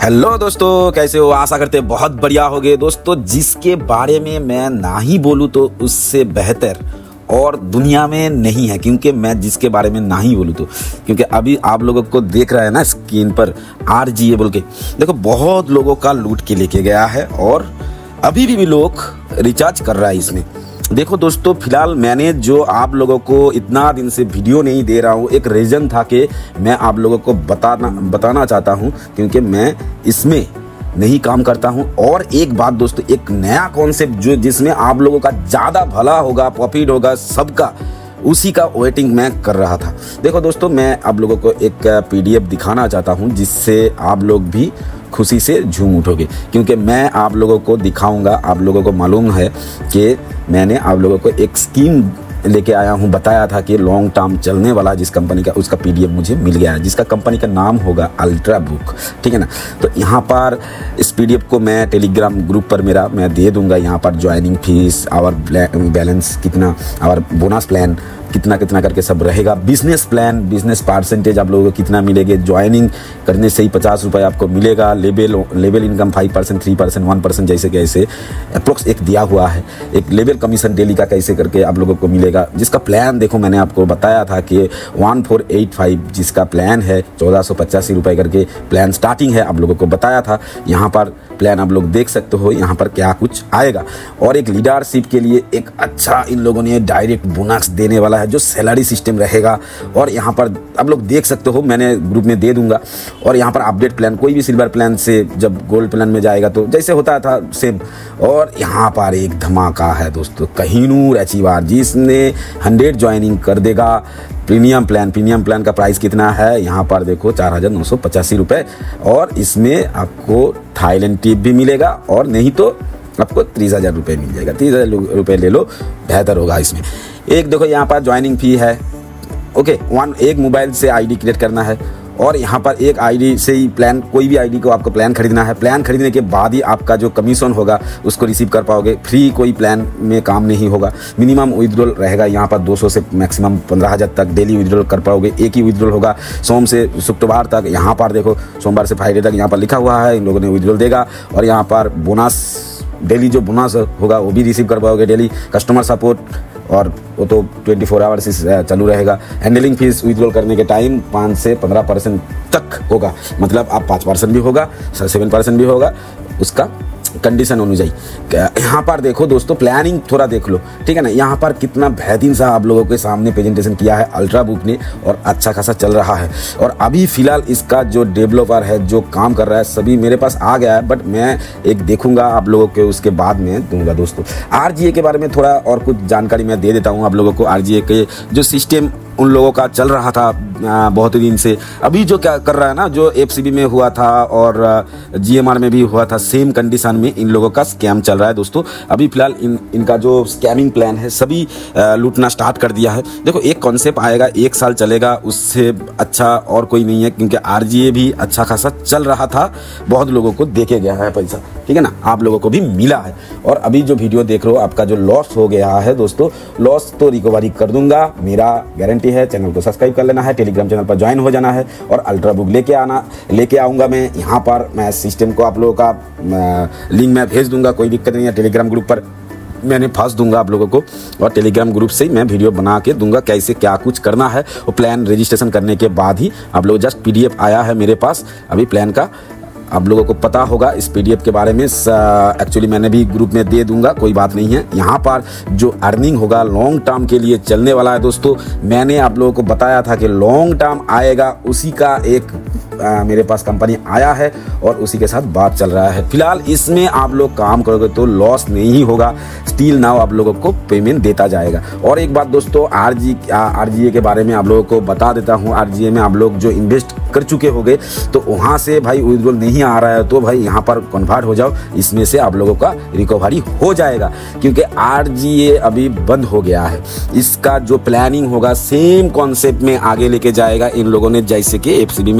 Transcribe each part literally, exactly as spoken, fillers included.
Hello दोस्तों, कैसे हो? आशा करते हैं बहुत बढ़िया होगे। दोस्तों, जिसके बारे में मैं ना ही बोलूँ तो उससे बेहतर और दुनिया में नहीं है, क्योंकि मैं जिसके बारे में ना ही बोलूँ तो क्योंकि अभी आप लोगों को देख रहा है ना स्क्रीन पर आर जी ए बोल के, देखो बहुत लोगों का लूट के लेके गया है और अभी भी, भी लोग रिचार्ज कर रहा है इसमें। देखो दोस्तों, फिलहाल मैंने जो आप लोगों को इतना दिन से वीडियो नहीं दे रहा हूँ, एक रीज़न था कि मैं आप लोगों को बताना बताना चाहता हूँ, क्योंकि मैं इसमें नहीं काम करता हूँ। और एक बात दोस्तों, एक नया कॉन्सेप्ट जो जिसमें आप लोगों का ज़्यादा भला होगा, प्रॉफिट होगा सबका, उसी का वेटिंग मैं कर रहा था। देखो दोस्तों, मैं आप लोगों को एक पीडीएफ दिखाना चाहता हूँ जिससे आप लोग भी खुशी से झूम उठोगे, क्योंकि मैं आप लोगों को दिखाऊंगा। आप लोगों को मालूम है कि मैंने आप लोगों को एक स्कीम लेके आया हूँ, बताया था कि लॉन्ग टर्म चलने वाला जिस कंपनी का, उसका पीडीएफ मुझे मिल गया है, जिसका कंपनी का नाम होगा अल्ट्रा बुक, ठीक है ना। तो यहाँ पर इस पीडीएफ को मैं टेलीग्राम ग्रुप पर मेरा मैं दे दूंगा। यहाँ पर ज्वाइनिंग फीस, आवर बैलेंस कितना, आवर बोनस प्लान कितना कितना करके सब रहेगा, बिजनेस प्लान, बिजनेस परसेंटेज आप लोगों को कितना मिलेगा, ज्वाइनिंग करने से ही पचास रुपये आपको मिलेगा, level level income five percent three percent one percent जैसे कैसे अप्रोक्स एक दिया हुआ है, एक लेवल कमीशन डेली का कैसे करके आप लोगों को मिलेगा, जिसका प्लान देखो मैंने आपको बताया था कि वन फोर एट फाइव जिसका प्लान है, चौदह सौ पचासी रुपये करके प्लान स्टार्टिंग है, आप लोगों को बताया था। यहाँ पर प्लान आप लोग देख सकते हो यहाँ पर क्या कुछ आएगा। और एक लीडरशिप के लिए एक अच्छा इन लोगों ने डायरेक्ट बोनस देने वाला है, जो सैलरी सिस्टम रहेगा। और यहाँ पर आप लोग देख सकते हो, मैंने ग्रुप में दे दूंगा। और यहाँ पर अपडेट प्लान, कोई भी सिल्वर प्लान से जब गोल्ड प्लान में जाएगा तो जैसे होता था सेम। और यहाँ पर एक धमाका है दोस्तों, कहीनूर अचीवार जिसने हंड्रेड ज्वाइनिंग कर देगा। प्रीमियम प्लान, प्रीमियम प्लान का प्राइस कितना है यहाँ पर देखो, चार हज़ार नौ सौ पचासी रुपये। और इसमें आपको थाईलैंड टिप भी मिलेगा, और नहीं तो आपको तीस हज़ार रुपये मिल जाएगा। तीस हज़ार रुपये ले लो, बेहतर होगा इसमें। एक देखो यहाँ पर ज्वाइनिंग फी है, ओके, वन एक मोबाइल से आईडी क्रिएट करना है। और यहाँ पर एक आईडी से ही प्लान, कोई भी आईडी को आपको प्लान खरीदना है। प्लान खरीदने के बाद ही आपका जो कमीशन होगा उसको रिसीव कर पाओगे। फ्री कोई प्लान में काम नहीं होगा। मिनिमम विड्रॉल रहेगा यहाँ पर दो सौ से मैक्सिमम पंद्रह हज़ार तक डेली विड्रॉल कर पाओगे। एक ही विड्रॉल होगा सोम से शुक्रवार तक। यहाँ पर देखो सोमवार से फ्राइडे तक यहाँ पर लिखा हुआ है, इन लोगों ने विड्रॉल देगा। और यहाँ पर बोनस, डेली जो बोनस होगा वो भी रिसीव कर पाओगे डेली। कस्टमर सपोर्ट, और वो तो ट्वेंटी फोर आवर्स चालू रहेगा। हैंडलिंग फीस विड्रॉल करने के टाइम पाँच से पंद्रह परसेंट तक होगा, मतलब आप पाँच परसेंट भी होगा, सेवन परसेंट भी होगा, उसका कंडीशन होनी चाहिए। यहाँ पर देखो दोस्तों, प्लानिंग थोड़ा देख लो, ठीक है ना। यहाँ पर कितना बेहतरीन सा आप लोगों के सामने प्रेजेंटेशन किया है अल्ट्रा बुक ने, और अच्छा खासा चल रहा है। और अभी फिलहाल इसका जो डेवलपर है, जो काम कर रहा है, सभी मेरे पास आ गया है, बट मैं एक देखूंगा आप लोगों के, उसके बाद में दूंगा। दोस्तों, आर जी ए के बारे में थोड़ा और कुछ जानकारी मैं दे देता हूँ आप लोगों को। आर जी ए के जो सिस्टम उन लोगों का चल रहा था बहुत दिन से, अभी जो क्या कर रहा है ना, जो एफ सी बी में हुआ था और जी एम आर में भी हुआ था, सेम कंडीशन में इन लोगों का स्कैम चल रहा है दोस्तों। अभी फिलहाल इन इनका जो स्कैमिंग प्लान है सभी लूटना स्टार्ट कर दिया है। देखो, एक कॉन्सेप्ट आएगा, एक साल चलेगा, उससे अच्छा और कोई नहीं है, क्योंकि आर जी ए भी अच्छा खासा चल रहा था, बहुत लोगों को देके गया है पैसा, ठीक है ना, आप लोगों को भी मिला है। और अभी जो वीडियो देख रहे हो, आपका जो लॉस हो गया है दोस्तों, लॉस तो रिकवरी कर दूंगा, मेरा गारंटी है। चैनल को सब्सक्राइब कर लेना है, टेलीग्राम चैनल पर ज्वाइन हो जाना है, और अल्ट्रा बुक लेके आना लेके आऊंगा मैं। यहाँ पर मैं सिस्टम को आप लोगों का लिंक मैं भेज दूंगा, कोई दिक्कत नहीं है। टेलीग्राम ग्रुप पर मैंने फंस दूंगा आप लोगों को, और टेलीग्राम ग्रुप से ही मैं वीडियो बना के दूंगा कैसे क्या कुछ करना है। वो प्लान रजिस्ट्रेशन करने के बाद ही आप लोग, जस्ट पीडीएफ आया है मेरे पास अभी प्लान का, आप लोगों को पता होगा इस पीडीएफ के बारे में। एक्चुअली मैंने भी ग्रुप में दे दूंगा, कोई बात नहीं है। यहाँ पर जो अर्निंग होगा लॉन्ग टर्म के लिए चलने वाला है दोस्तों। मैंने आप लोगों को बताया था कि लॉन्ग टर्म आएगा, उसी का एक आ, मेरे पास कंपनी आया है और उसी के साथ बात चल रहा है। फिलहाल इसमें आप लोग काम करोगे तो लॉस नहीं होगा, स्टिल नाउ आप लोगों को पेमेंट देता जाएगा। और एक बात दोस्तों, आर जी आर जी ए के बारे में आप लोगों को बता देता हूँ। आर जी ए में आप लोग जो इन्वेस्ट कर चुके होंगे, तो वहाँ से भाई विड्रॉल नहीं आ रहा है तो भाई यहाँ पर कन्वर्ट हो जाओ, इसमें से आप लोगों का रिकवरी हो जाएगा, क्योंकि आर जी ए अभी बंद हो गया है। इसका जो प्लानिंग होगा सेम कॉन्सेप्ट में आगे लेके जाएगा इन लोगों ने, जैसे कि एफ सी बी में किया था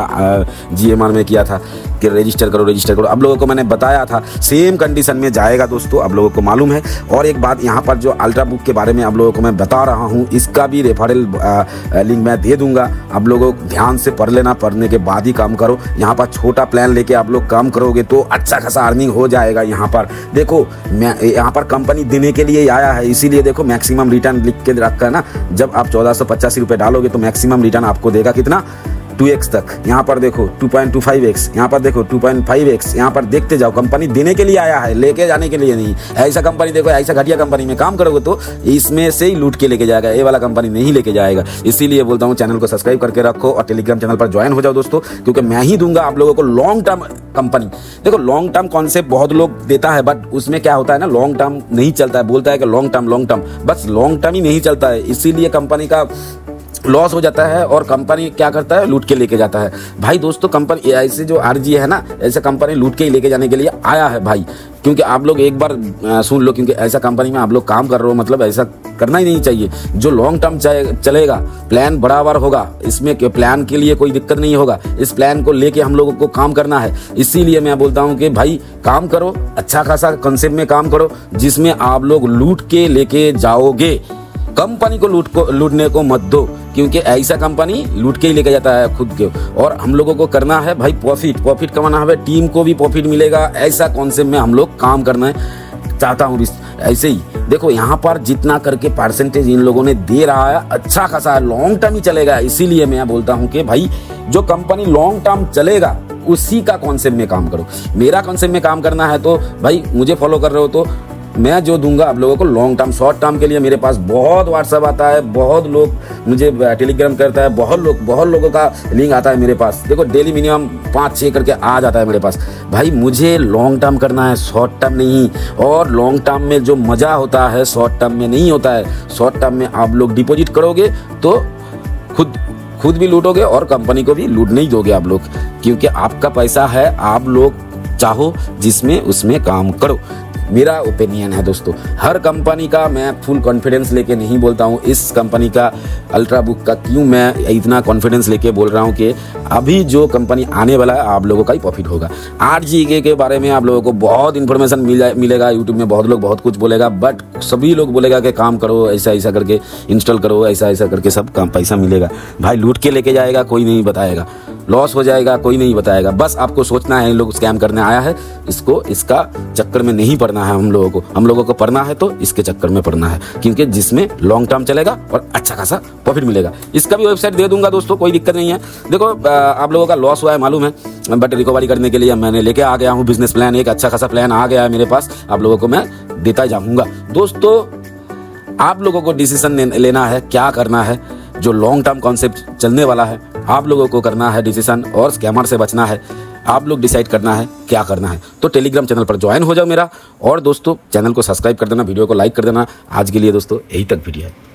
था, जीएमआर में किया था कि रजिस्टर करो रजिस्टर करो। अब लोगों को मैंने बताया था सेम कंडीशन में जाएगा दोस्तों, अब लोगों को मालूम है। और एक बात यहाँ पर जो अल्ट्रा बुक के बारे में आप लोगों को मैं बता रहा हूँ, इसका भी रेफरल लिंक मैं दे दूंगा। आप लोगों ध्यान से पढ़ लेना, पढ़ने के बाद ही काम करो। यहाँ पर छोटा प्लान लेके आप लोग काम करोगे तो अच्छा खासा अर्निंग हो जाएगा। यहाँ पर देखो, मैं यहाँ पर कंपनी देने के लिए आया है, इसीलिए देखो मैक्सिमम रिटर्न लिख के रखा है ना। जब आप चौदह सौ पचासी रुपये डालोगे तो मैक्सिमम रिटर्न आपको देगा कितना, टू एक्स तक। यहाँ पर देखो two point two five x, यहाँ पर देखो टू पॉइंट फाइव एक्स। यहाँ पर देखते जाओ, कंपनी देने के लिए आया है, लेके जाने के लिए नहीं। ऐसा कंपनी देखो, ऐसा घटिया कंपनी में काम करोगे तो इसमें से ही लूट के लेके जाएगा, ये वाला कंपनी नहीं लेके जाएगा। इसीलिए बोलता हूँ चैनल को सब्सक्राइब करके रखो और टेलीग्राम चैनल पर ज्वाइन हो जाओ दोस्तों, क्योंकि मैं ही दूंगा आप लोगों को लॉन्ग टर्म कंपनी। देखो लॉन्ग टर्म कॉन्सेप्ट बहुत लोग देता है, बट उसमें क्या होता है ना, लॉन्ग टर्म नहीं चलता है। बोलता है कि लॉन्ग टर्म लॉन्ग टर्म, बस लॉन्ग टर्म ही नहीं चलता है। इसीलिए कंपनी का लॉस हो जाता है और कंपनी क्या करता है, लूट के लेके जाता है। भाई दोस्तों, कंपनी ऐसे जो आरजी है ना, ऐसे कंपनी लूट के ही लेके जाने के लिए आया है भाई। क्योंकि आप लोग एक बार आ, सुन लो, क्योंकि ऐसा कंपनी में आप लोग काम कर रहे हो, मतलब ऐसा करना ही नहीं चाहिए। जो लॉन्ग टर्म चलेगा, प्लान बराबर होगा, इसमें प्लान के लिए कोई दिक्कत नहीं होगा। इस प्लान को लेके हम लोगों को काम करना है। इसीलिए मैं बोलता हूँ कि भाई काम करो, अच्छा खासा कंसेप्ट में काम करो, जिसमें आप लोग लूट के लेके जाओगे। कंपनी को लूट को लूटने को मत दो, क्योंकि ऐसा कंपनी लूट के ही लेके जाता है खुद के। और हम लोगों को करना है भाई प्रॉफिट, प्रॉफिट कमाना है, टीम को भी प्रॉफिट मिलेगा। ऐसा कॉन्सेप्ट में हम लोग काम करना है चाहता हूँ। ऐसे ही देखो, यहाँ पर जितना करके परसेंटेज इन लोगों ने दे रहा है, अच्छा खासा लॉन्ग टर्म ही चलेगा। इसीलिए मैं बोलता हूँ कि भाई जो कंपनी लॉन्ग टर्म चलेगा उसी का कॉन्सेप्ट में काम करो। मेरा कॉन्सेप्ट में काम करना है तो भाई मुझे फॉलो कर रहे हो तो मैं जो दूंगा आप लोगों को लॉन्ग टर्म। शॉर्ट टर्म के लिए मेरे पास बहुत व्हाट्सएप आता है, बहुत लोग मुझे टेलीग्राम करता है, बहुत लोग बहुत लोगों का लिंक आता है मेरे पास। देखो डेली मिनिमम पाँच छः करके आ जाता है मेरे पास। भाई मुझे लॉन्ग टर्म करना है, शॉर्ट टर्म नहीं। और लॉन्ग टर्म में जो मज़ा होता है शॉर्ट टर्म में नहीं होता है। शॉर्ट टर्म में आप लोग डिपॉजिट करोगे तो खुद खुद भी लूटोगे और कंपनी को भी लूट नहीं दोगे आप लोग, क्योंकि आपका पैसा है। आप लोग चाहो जिसमें उसमें काम करो, मेरा ओपिनियन है दोस्तों। हर कंपनी का मैं फुल कॉन्फिडेंस लेके नहीं बोलता हूँ। इस कंपनी का अल्ट्रा बुक का क्यों मैं इतना कॉन्फिडेंस लेके बोल रहा हूँ कि अभी जो कंपनी आने वाला है आप लोगों का ही प्रॉफिट होगा। आठ जी के के बारे में आप लोगों को बहुत इन्फॉर्मेशन मिल मिलेगा यूट्यूब में, बहुत लोग बहुत कुछ बोलेगा, बट सभी लोग बोलेगा कि काम करो, ऐसा ऐसा करके इंस्टॉल करो, ऐसा ऐसा करके सब काम पैसा मिलेगा। भाई लूट के लेके जाएगा कोई नहीं बताएगा, लॉस हो जाएगा कोई नहीं बताएगा। बस आपको सोचना है इन लोग स्कैम करने आया है, इसको इसका चक्कर में नहीं पड़ना है हम लोगों को। हम लोगों को पढ़ना है तो इसके चक्कर में पढ़ना है, क्योंकि जिसमें लॉन्ग टर्म चलेगा और अच्छा खासा प्रॉफिट मिलेगा। इसका भी वेबसाइट दे दूंगा दोस्तों, कोई दिक्कत नहीं है। देखो आप लोगों का लॉस हुआ है मालूम है, बट रिकवरी करने के लिए मैंने लेके आ गया हूँ बिजनेस प्लान। एक अच्छा खासा प्लान आ गया है मेरे पास, आप लोगों को मैं देता जाऊँगा। दोस्तों आप लोगों को डिसीजन लेना है क्या करना है। जो लॉन्ग टर्म कॉन्सेप्ट चलने वाला है आप लोगों को करना है डिसीजन, और स्कैमर से बचना है। आप लोग डिसाइड करना है क्या करना है। तो टेलीग्राम चैनल पर ज्वाइन हो जाओ मेरा, और दोस्तों चैनल को सब्सक्राइब कर देना, वीडियो को लाइक कर देना। आज के लिए दोस्तों यही तक वीडियो है।